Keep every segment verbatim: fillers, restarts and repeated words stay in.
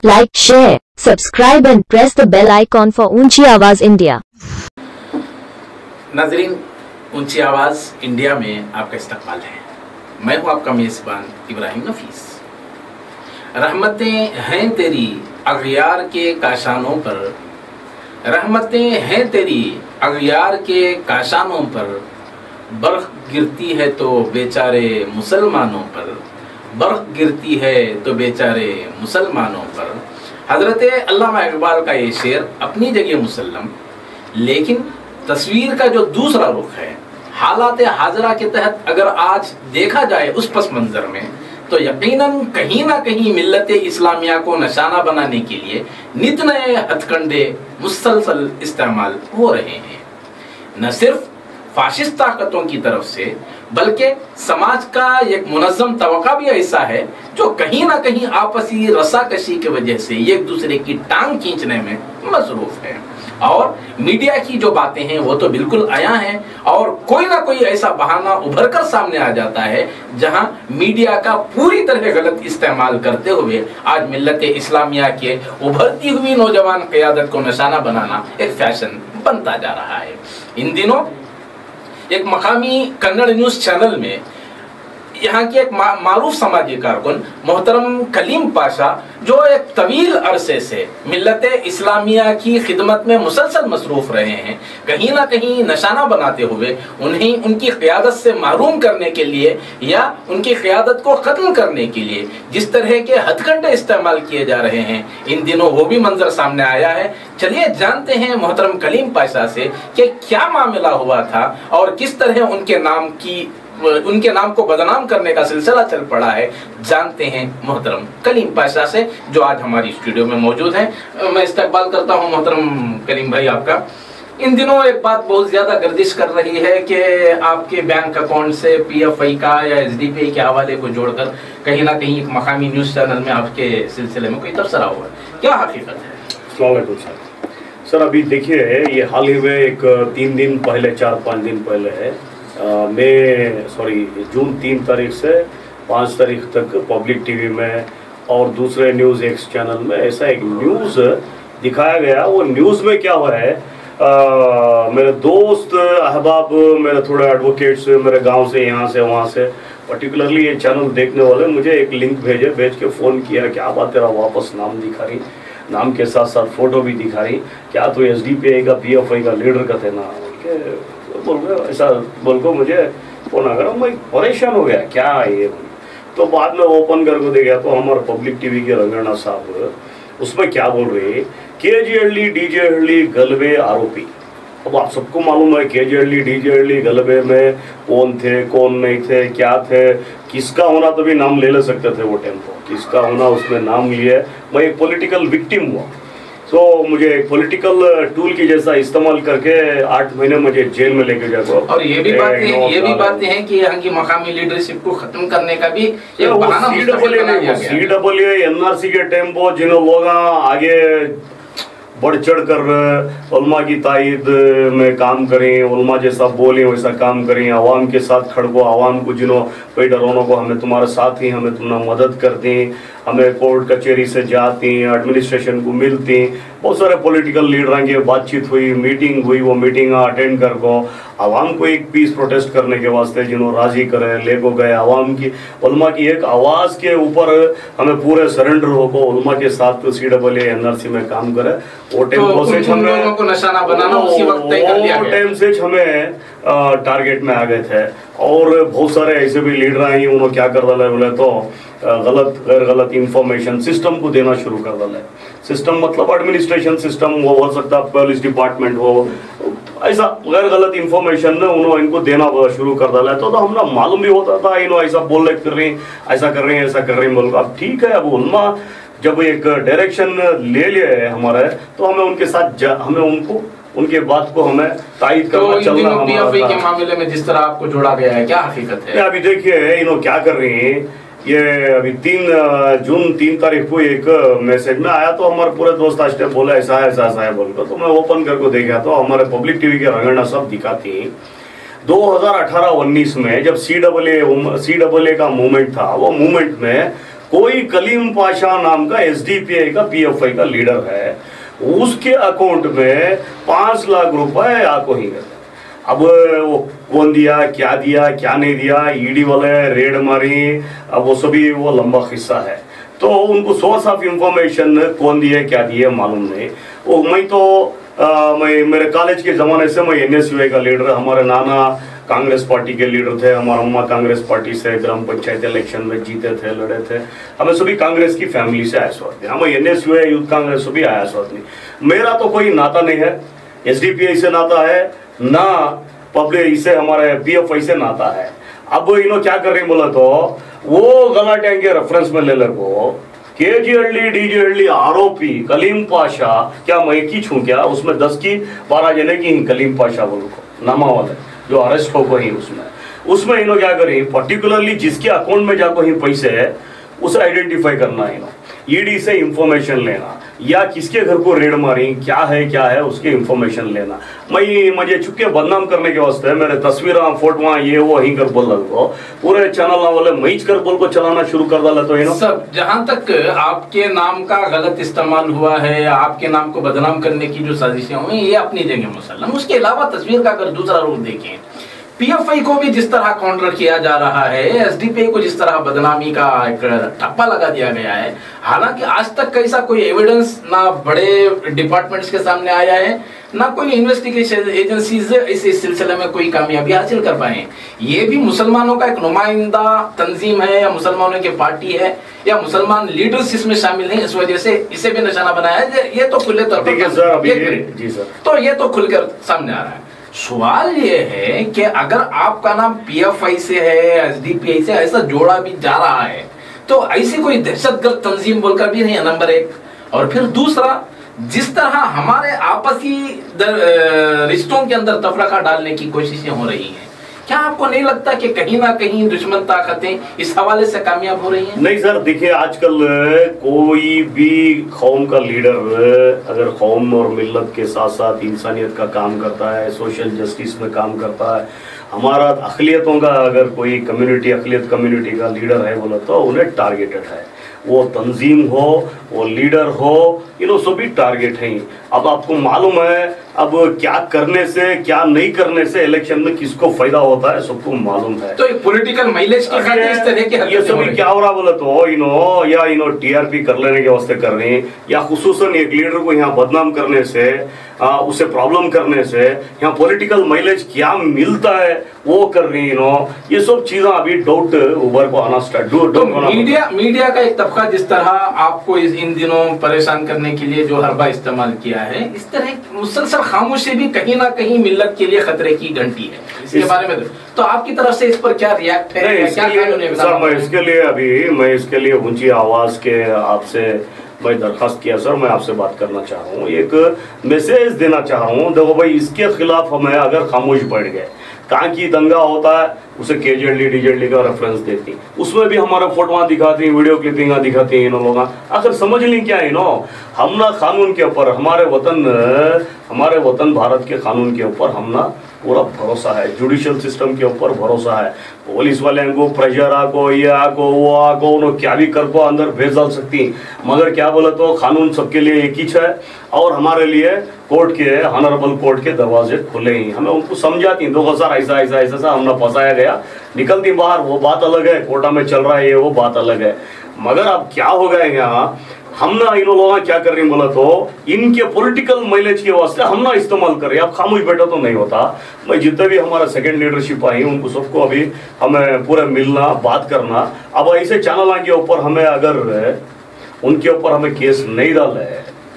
Like, share, subscribe and press the bell icon for ऊंची आवाज India. नाजरीन, ऊंची आवाज इंडिया में आपका इस्तकबाल है। मैं हूं आपका मेजबान इब्राहिम नफीस। रहमतें हैं तेरी अगयार के काशानों पर, रहमतें हैं तेरी अगयार के काशानों पर, बर्फ गिरती है तो बेचारे मुसलमानों पर, बर्फ गिरती है तो बेचारे मुसलमानों पर। हजरत अल्लामा इकबाल का ये शेर अपनी जगह मुसल्लम, लेकिन तस्वीर का जो दूसरा रुख है, हालात हाजरा के तहत अगर आज देखा जाए उस पस मंजर में, तो यकीनन कहीं ना कहीं मिल्लत इस्लामिया को निशाना बनाने के लिए नित नए हथकंडे मुसलसल इस्तेमाल हो रहे हैं। न सिर्फ फाशिस्ट ताकतों की तरफ से, बल्कि समाज का एक मुनज़्ज़म तबका भी ऐसा है जो कहीं ना कहीं आपसी रसाकशी की वजह से एक दूसरे की टांग खींचने में मसरूफ है। और मीडिया की जो बातें हैं वो तो बिल्कुल आया हैं, और कोई ना कोई ऐसा बहाना उभर कर सामने आ जाता है जहां मीडिया का पूरी तरह गलत इस्तेमाल करते हुए आज मिल्लत इस्लामिया के उभरती हुई नौजवान क़यादत को निशाना बनाना एक फैशन बनता जा रहा है। इन दिनों एक मकामी कन्नड़ न्यूज़ चैनल में यहाँ की एक मा, मारूफ समाजी कारकुन मोहतरम कलीम पाशा, जो एक तवील अरसे से मिल्लत इस्लामिया की खिदमत में मुसलसल मसरूफ रहे हैं, कहीं ना कहीं निशाना बनाते हुए उन्हें उनकी क़यादत से महरूम करने के लिए या उनकी क़यादत को ख़त्म करने के लिए जिस तरह के हथकंडे इस्तेमाल किए जा रहे हैं, इन दिनों वो भी मंजर सामने आया है। चलिए जानते हैं मोहतरम कलीम पाशा से कि क्या मामला हुआ था और किस तरह उनके नाम की उनके नाम को बदनाम करने का सिलसिला चल पड़ा है। जानते हैं मोहतरम कलीम पाशा से, जो आज हमारी स्टूडियो में मौजूद हैं। मैं इस्तकबाल करता हूं मोहतरम कलीम भाई आपका। इन दिनों एक बात बहुत ज्यादा गर्दिश कर रही है कि आपके बैंक अकाउंट से पीएफआई का या एसडीपीआई के हवाले को जोड़कर कहीं ना कहीं एक मकामी न्यूज़ चैनल में आपके सिलसिले में कोई तबसरा हुआ है, क्या हकीकत है? अस्सलाम वालेकुम सर। सर अभी देखिए, ये हाल ही में एक तीन दिन पहले चार पाँच दिन पहले है मई सॉरी जून तीन तारीख से पाँच तारीख तक पब्लिक टीवी में और दूसरे न्यूज़ एक्स चैनल में ऐसा एक न्यूज़ दिखाया गया। वो न्यूज़ में क्या हुआ है, आ, मेरे दोस्त अहबाब, मेरे थोड़े एडवोकेट्स मेरे गांव से, यहाँ से वहाँ से, पर्टिकुलरली ये चैनल देखने वाले मुझे एक लिंक भेजे, भेज के फ़ोन किया, क्या बात तेरा वापस नाम दिखा रही, नाम के साथ साथ फ़ोटो भी दिखा रही, क्या तो एस डी पी आई का पी एफ आई का लीडर का थे ना, बोल रहे ऐसा बोल को मुझे फोन आ गया। मैं परेशान हो गया, क्या ये। तो बाद में ओपन करके देखा तो हमारे पब्लिक टीवी के रंगना साहब उसमें क्या बोल रहे, के जी हल्ली डी जे हल्ली गलबे आरोपी। अब आप सबको मालूम है के जी हल्ली डी जे हल्ली गलबे में कौन थे कौन नहीं थे, क्या थे, किसका होना तो भी नाम ले ले सकते थे वो टेम्पो, किसका होना उसमें नाम लिए। मैं एक पॉलिटिकल विक्टिम हुआ, तो मुझे पॉलिटिकल टूल की जैसा इस्तेमाल करके आठ महीने मुझे जेल में लेके जाएगा। और ये भी बातें हैं ये भी बातें हैं कि यहाँ की मकामी लीडरशिप को खत्म करने का भी एक बहाना मुस्तफिल बना दिया गया। सी डब्ल्यू एनआरसी के टेम्पो जिन्होंने लोग आगे बढ़ चढ़ कर उलमा की तायद में काम करें, उलमा जैसा बोलें वैसा काम करें, आवाम के साथ खड़को, आवाम को जिन्हों कोई डरोनों को हमें तुम्हारे साथ ही, हमें तुम्हारा मदद कर दें, हमें कोर्ट कचहरी से जाती हैं, एडमिनिस्ट्रेशन को मिलती, बहुत सारे पॉलिटिकल लीडर की बातचीत हुई, मीटिंग हुई, वो मीटिंग अटेंड कर को आवाम को एक पीस प्रोटेस्ट करने के वास्ते जिन्होंने राजी करे ले को गए, आवाम की उलमा की एक आवाज़ के ऊपर हमें पूरे सरेंडर हो को उलमा के साथ C W N R C में काम करे। वो टाइम प्रोसेस हमें को निशाना बनाना उसी वक्त तय कर लिया गया। टाइम से हमें टारगेट में आ गए थे, और बहुत सारे ऐसे भी लीडर आई उन्होंने क्या कर डाला बोले तो गलत गैर गलत इंफॉर्मेशन सिस्टम को देना शुरू कर डाला है। सिस्टम मतलब एडमिनिस्ट्रेशन सिस्टम वो हो सकता है, पुलिस डिपार्टमेंट हो, ऐसा गैर गलत इंफॉर्मेशन ने उन्होंने इनको देना शुरू कर डाला है। तो, तो हमने मालूम भी होता था इन्होंने ऐसा बोल रहे कर रही ऐसा कर रहे हैं ऐसा कर रहे हैं बोल। अब ठीक है, अब उलमा जब एक डायरेक्शन ले लिया है हमारा, तो हमें उनके साथ हमें उनको उनके बात को हमें तायद करना तो चलना हमारा के मामले में जिस तरह आपको जोड़ा गया है, क्या हकीकत है? अभी देखिए इन्होंने क्या कर रही है, ये अभी तीन जून तीन तारीख को एक मैसेज में आया, तो हमारे पूरे दोस्त आज बोला ऐसा है ऐसा ऐसा है बोलकर, तो मैं ओपन करके देखा तो हमारे पब्लिक टीवी के रंगना सब दिखाती दो हज़ार अठारह उन्नीस में जब C double A C double A का मूवमेंट था, वो मूवमेंट में कोई कलीम पाशा नाम का एसडीपीआई का पीएफआई का लीडर है, उसके अकाउंट में पांच लाख रुपए आपको ही गए। अब वो कौन दिया, क्या दिया, क्या नहीं दिया, ईडी वाले रेड मारी, अब वो सभी वो लंबा किस्सा है। तो उनको सोर्स ऑफ इंफॉर्मेशन कौन दिए क्या दिए मालूम नहीं। वो मैं तो आ, मैं मेरे कॉलेज के ज़माने से मैं एनएसयूआई का लीडर, हमारे नाना कांग्रेस पार्टी के लीडर थे, हमारा अम्मा कांग्रेस पार्टी से ग्राम पंचायत इलेक्शन में जीते थे, लड़े थे। हमें सभी कांग्रेस की फैमिली से आया स्वाद नहीं, हमें एनएसयूआई यूथ कांग्रेस से भी आया स्वाद नहीं। मेरा तो कोई नाता नहीं है, एसडीपीआई से नाता है ना, पब्लिक इसे हमारे पीएफआई से नाता है। अब इन्हों क्या कर रहे बोला तो वो गलाटे के रेफरेंस में ले लगो केजीहल्ली डीजीहल्ली आरोपी कलीम पाशा, क्या मैं की छू क्या, उसमें दस की बारह जने की ही कलीम पाशा बोलो को नामा वाले जो अरेस्ट हो गई उसमें उसमें इन्हों क्या करें, पर्टिकुलरली जिसके अकाउंट में जाको ही पैसे है उसे आइडेंटिफाई करना है, ईडी से इंफॉर्मेशन लेना, या किसके घर को रेड मारी, क्या है क्या है उसके इंफॉर्मेशन लेना। मैं मुझे चुपके बदनाम करने के वास्ते मेरे तस्वीर फोटो ये वो ही कर बोल रहा पूरे चैनल वाले मैच कर बोल को चलाना शुरू कर डाला। तो इन्हों सब जहां तक आपके नाम का गलत इस्तेमाल हुआ है, आपके नाम को बदनाम करने की जो साजिशें हुई, ये अपनी जगह मुसल्लम। उसके अलावा तस्वीर का अगर दूसरा रूप देखें, पीएफआई को भी जिस तरह काउंटर किया जा रहा है, एसडीपीआई को जिस तरह बदनामी का एक ठप्पा लगा दिया गया है, हालांकि आज तक कैसा कोई एविडेंस ना बड़े डिपार्टमेंट्स के सामने आया है, ना कोई इन्वेस्टिगेशन एजेंसीज इस, इस सिलसिले में कोई कामयाबी हासिल कर पाए। ये भी मुसलमानों का एक नुमाइंदा तंजीम है, या मुसलमानों की पार्टी है, या मुसलमान लीडर्स इसमें शामिल हैं, इस वजह से इसे भी निशाना बनाया है। ये तो खुले तौर पर तो ये तो खुलकर सामने आ रहा है। सवाल ये है कि अगर आपका नाम पीएफआई से है, एसडीपीआई से ऐसा जोड़ा भी जा रहा है, तो ऐसी कोई दहशतगर्द तंजीम बोलकर भी नहीं है, नंबर एक। और फिर दूसरा, जिस तरह हमारे आपसी रिश्तों के अंदर तफरका डालने की कोशिशें हो रही हैं, क्या आपको नहीं लगता कि कहीं ना कहीं दुश्मन ताकतें इस हवाले से कामयाब हो रही हैं? नहीं सर, देखिए आजकल कोई भी कौम का लीडर अगर कौम और मिल्लत के साथ साथ इंसानियत का काम करता है, सोशल जस्टिस में काम करता है, हमारा अक़लियतों का अगर कोई कम्युनिटी अक़लियत कम्युनिटी का लीडर है बोला तो उन्हें टारगेटेड है। वो तंजीम हो, वो लीडर हो, इन्हों सभी टारगेट हैं। अब आपको मालूम है अब क्या करने से क्या नहीं करने से इलेक्शन में किसको फायदा होता है, सबको मालूम है। तो एक पॉलिटिकल माइलेज की खातिर इस तरह के ये सभी क्या हो रहा बोला तो इन्हों या इन्हों टीआरपी कर लेने के वास्ते कर रहे हैं, या खुसूसन एक लीडर को यहाँ बदनाम करने से, आ, उसे प्रॉब्लम करने से यहाँ पॉलिटिकल माइलेज क्या मिलता है वो कर रही है। ये सब चीजें अभी डाउट उभर को आना स्टार्ट। तो मीडिया मीडिया का एक तबका जिस तरह आपको इस इन दिनों परेशान करने के लिए जो हरबा इस्तेमाल किया है, इस तरह मुसलसल खामोशी भी कहीं ना कहीं मिल्लत के लिए खतरे की घंटी है। इसके इस... बारे में तो आपकी तरफ से इस पर क्या रिएक्ट है? नहीं, क्या लिए, सर मैं इसके लिए अभी मैं इसके लिए ऊंची आवाज के आपसे मैं दरखास्त किया सर, मैं आपसे बात करना चाह रहा हूँ, एक मैसेज देना चाह रहा हूँ। देखो भाई, इसके खिलाफ हमें अगर खामोश बैठ गए, कहाँ की दंगा होता है उसे केजेडली डीजेडली का रेफरेंस देती, उसमें भी हमारा फोटो दिखाती, वीडियो क्लिपिंग दिखाती हैं इन लोग। आखिर समझ नहीं क्या है नो, हम ना कानून के ऊपर, हमारे वतन हमारे वतन भारत के कानून के ऊपर हम ना पूरा भरोसा है, जुडिशियल सिस्टम के ऊपर भरोसा है। पुलिस वाले को प्रेशर आको, ये आको, वो आको, उन्होंने क्या भी कर को अंदर भेज डाल सकती, मगर क्या बोले तो कानून सबके लिए एक ही है, और हमारे लिए कोर्ट के ऑनरेबल कोर्ट के दरवाजे खुले ही। हमें उनको समझाती दो हजार ऐसा ऐसा ऐसा ऐसा हमने फंसाया गया, निकलती बाहर, वो बात अलग है, कोर्टा में चल रहा है ये वो बात अलग है। मगर अब क्या हो गया यहाँ, हम ना इन लोगों क्या कर रहे हैं बोला तो इनके पॉलिटिकल माइलेज के वास्ते हम ना इस्तेमाल कर रहे हैं। अब खामोश बैठा तो नहीं होता। मैं जितने भी हमारा सेकंड लीडरशिप आई उनको सबको अभी हमें पूरा मिलना, बात करना। अब ऐसे चैनल के ऊपर हमें अगर उनके ऊपर हमें केस नहीं डाला है,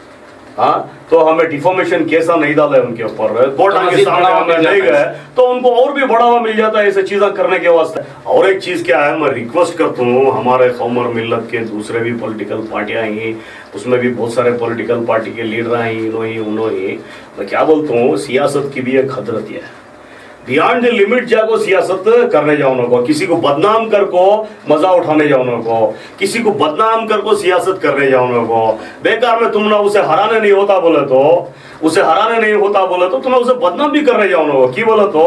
हाँ, तो हमें डिफॉर्मेशन केस नहीं डाला है उनके ऊपर, कोर्ट के सामने हमें नहीं गए तो उनको और भी बढ़ावा मिल जाता है ऐसे चीजें करने के वास्ते। और एक चीज क्या है, मैं रिक्वेस्ट करता हूँ हमारे कौम और मिल्लत के दूसरे भी पॉलिटिकल पार्टियां आई, उसमें भी बहुत सारे पॉलिटिकल पार्टी के लीडर आई, इन्होंने उन्होंने, मैं क्या बोलता हूँ, सियासत की भी एक हदरत है, बियॉन्ड द लिमिट जाको सियासत करने जाओ ना को, किसी को बदनाम कर को मजा उठाने जाओ ना को, किसी को बदनाम कर को सियासत करने जाओ ना को। बेकार में तुम ना उसे हराने नहीं होता बोले तो उसे हराने नहीं होता बोले तो तुम्हें उसे बदनाम भी करने जाओ ना को। की बोले तो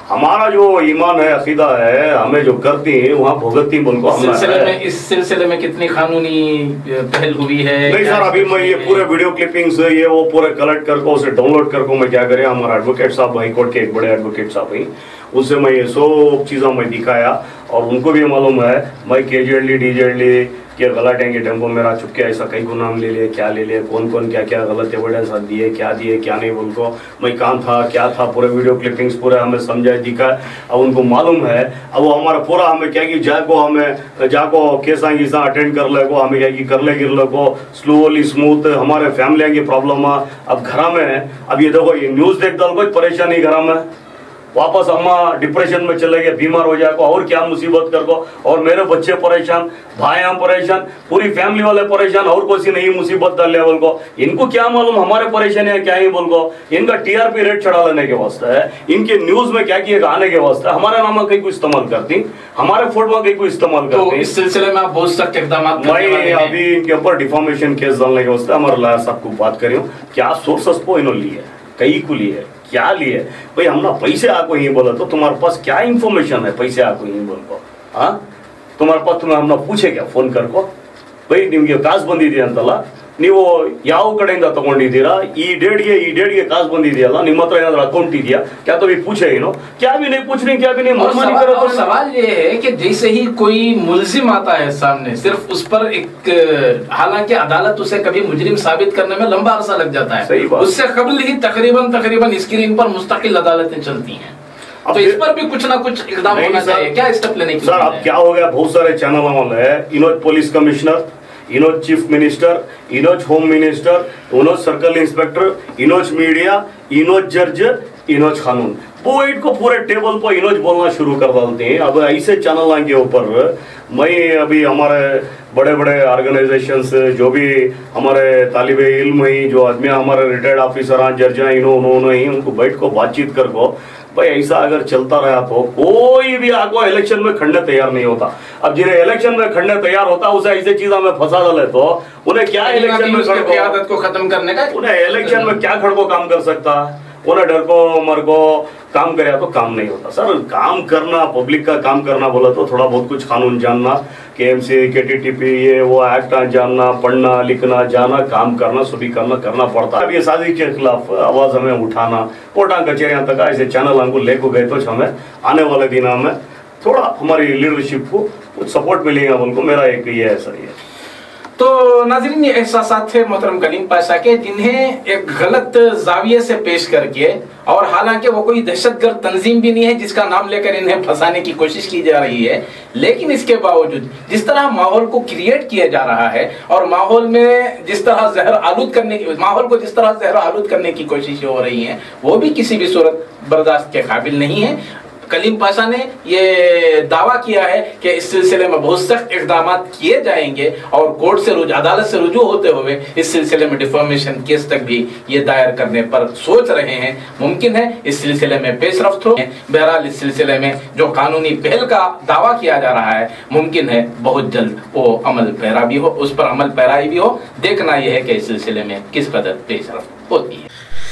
हमारा जो ईमान है, अकीदा है, हमें जो करती है वहाँ भुगतती बोल को हमने सिलसिले में इस सिलसिले में कितनी कानूनी पहल हुई है? नहीं सर, अभी मैं ये पूरे वीडियो क्लिपिंग्स ये वो पूरे कलेक्ट करके उसे डाउनलोड करके मैं क्या करें, हमारा एडवोकेट साहब हाई कोर्ट के एक बड़े एडवोकेट साहब हैं, उनसे मैं ये सब चीज़ें मैं दिखाया और उनको भी मालूम है मैं केजुअली डीजेडली क्या गलत है कि टेम्पो मेरा चुपके ऐसा कई को नाम ले लिए, क्या ले लिए, कौन कौन क्या क्या गलत एविडेंस दिए, क्या दिए क्या नहीं, उनको मैं कहाँ था क्या था पूरे वीडियो क्लिपिंग्स पूरे हमें समझाए दिखा। अब उनको मालूम है, अब वो हमारा पूरा हमें क्या कि जाको हमें जाको केसा गीसा अटेंड कर ले को हमें क्या कि कर ले गिर लो को स्लोली स्मूथ हमारे फैमिली की प्रॉब्लम है। अब घर में अब ये देखो ये न्यूज़ देख दो कोई परेशानी घर में, वापस अम्मा डिप्रेशन में चले गए, बीमार हो जाएगा और क्या मुसीबत कर को, और मेरे बच्चे परेशान, भाई हम परेशान, पूरी फैमिली वाले परेशान और कोई नहीं मुसीबत डाल लेवल को। इनको क्या मालूम हमारे परेशानी क्या ही बोल को, इनका टीआरपी रेट चढ़ा लेने के वास्ते है, इनके न्यूज में क्या किए आने के वास्ते हमारे नाम कहीं को इस्तेमाल करती, हमारे फोटो कहीं को इस्तेमाल करती। तो इस सिलसिले में आप बहुत सख्त इकदाम मैं अभी इनके ऊपर डिफॉर्मेशन केस डालने के वास्ते हमारे लॉयर साहब को बात करी हूँ, क्या सोर्सेस को इन्होंने लिए, कई को लिए, क्या लिए भाई, हमने पैसे आपको ही बोला तो तुम्हारे पास क्या इंफॉर्मेशन है, पैसे आपको ही बोल को, हाँ तुम्हारे पास तुम्हें हमने पूछे क्या फोन कर को भाई निम्गे कास बंदी अंतಲ್ಲ ನೀವು ಯಾವ ಕಡೆಯಿಂದ ತಗೊಂಡಿದ್ದೀರಾ, ಈ ಡೇಟ್ಗೆ ಈ ಡೇಟ್ಗೆ ಕಾಸು ಬಂದಿದೆಯಲ್ಲ ನಿಮ್ಮ ಹತ್ರ ಏನಾದರೂ ಅಕೌಂಟ್ ಇದೆಯಾ, क्या तो भी पूछे ही नो, क्या भी नहीं पूछ रही, क्या भी नहीं मनमानी करो। और सवाल ये है कि जैसे ही कोई मुल्जिम आता है सामने, सिर्फ उस पर एक, हालांकि अदालत उसे कभी मुजरिम साबित करने में लंबा अरसा लग जाता है, उससे कबल ही तकरीबन तकरीबन स्क्रीन पर मुस्तकिल अदालतें चलती हैं, तो इस पर भी कुछ ना कुछ इकदाम होना चाहिए, क्या स्टेप लेने की? सर अब क्या हो गया, बहुत सारे चैनल वाले है, इनोज पुलिस कमिश्नर, इनोज चीफ मिनिस्टर, इनोज होम मिनिस्टर, इनोज सर्कल इंस्पेक्टर, इनोज मीडिया, इनोज जज, इनोज कानून, वो को पूरे टेबल पर इनोज बोलना शुरू कर डालते हैं। अब ऐसे चैनल के ऊपर मैं अभी हमारे बड़े बड़े ऑर्गेनाइजेशंस जो भी हमारे तालिबे इल्म ही जो आदमी हमारे रिटायर्ड ऑफिसर हैं, जज हैं, इन्हों उन्होंने ही उनको बैठ को बातचीत कर को भाई ऐसा अगर चलता रहा तो कोई भी आपको इलेक्शन में खड़ने तैयार नहीं होता। अब जिन्हें इलेक्शन में खड़ने तैयार होता उसे ऐसे चीजों में फंसा डाले तो उन्हें क्या इलेक्शन में आदत को खत्म करने का, उन्हें इलेक्शन में क्या खड़ को काम कर सकता, उन्हें डर को मर को काम करे तो काम नहीं होता। सर काम करना, पब्लिक का काम करना बोला तो थोड़ा बहुत कुछ कानून जानना, के एम सी के टी टी पी ये वो एक्ट जानना, पढ़ना लिखना जाना, काम करना सभी करना करना पड़ता है। अब ये साजिश के खिलाफ आवाज़ हमें उठाना, कोर्टा कचहरियाँ तक ऐसे चैनल हमको लेको गए तो हमें आने वाले दिनों में थोड़ा हमारी लीडरशिप को कुछ सपोर्ट मिलेगा बोल को मेरा एक ये है सर। ये तो नाज़रीन ये एहसासात थे मोहतरम कलीम पाशा के, जिन्हें एक गलत जाविये से पेश करके, और हालांकि वो कोई दहशतगर्द तंजीम भी नहीं है जिसका नाम लेकर इन्हें फंसाने की कोशिश की जा रही है, लेकिन इसके बावजूद जिस तरह माहौल को क्रिएट किया जा रहा है और माहौल में जिस तरह जहर आलूद करने की माहौल को जिस तरह जहर आलूद करने की कोशिशें हो रही हैं, वो भी किसी भी सूरत बर्दाश्त के काबिल नहीं है। कलीम पाशा ने ये दावा किया है कि इस सिलसिले में बहुत सख्त इकदाम किए जाएंगे और कोर्ट से रुजू अदालत से रुजू होते हुए इस सिलसिले में डिफॉर्मेशन केस तक भी ये दायर करने पर सोच रहे हैं। मुमकिन है इस सिलसिले में पेशरफ्त हो। बहरहाल इस सिलसिले में जो कानूनी पहल का दावा किया जा रहा है, मुमकिन है बहुत जल्द वो अमल पैरा भी हो, उस पर अमल पैराई भी हो। देखना यह है कि इस सिलसिले में किस कदर पेशरफ्त होती है।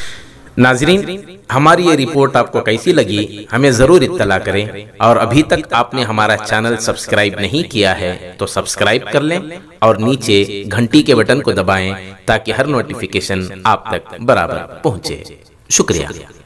नाजरीन, हमारी ये रिपोर्ट आपको कैसी लगी हमें ज़रूर इत्तला करें, और अभी तक आपने हमारा चैनल सब्सक्राइब नहीं किया है तो सब्सक्राइब कर लें और नीचे घंटी के बटन को दबाएं ताकि हर नोटिफिकेशन आप तक बराबर पहुंचे। शुक्रिया।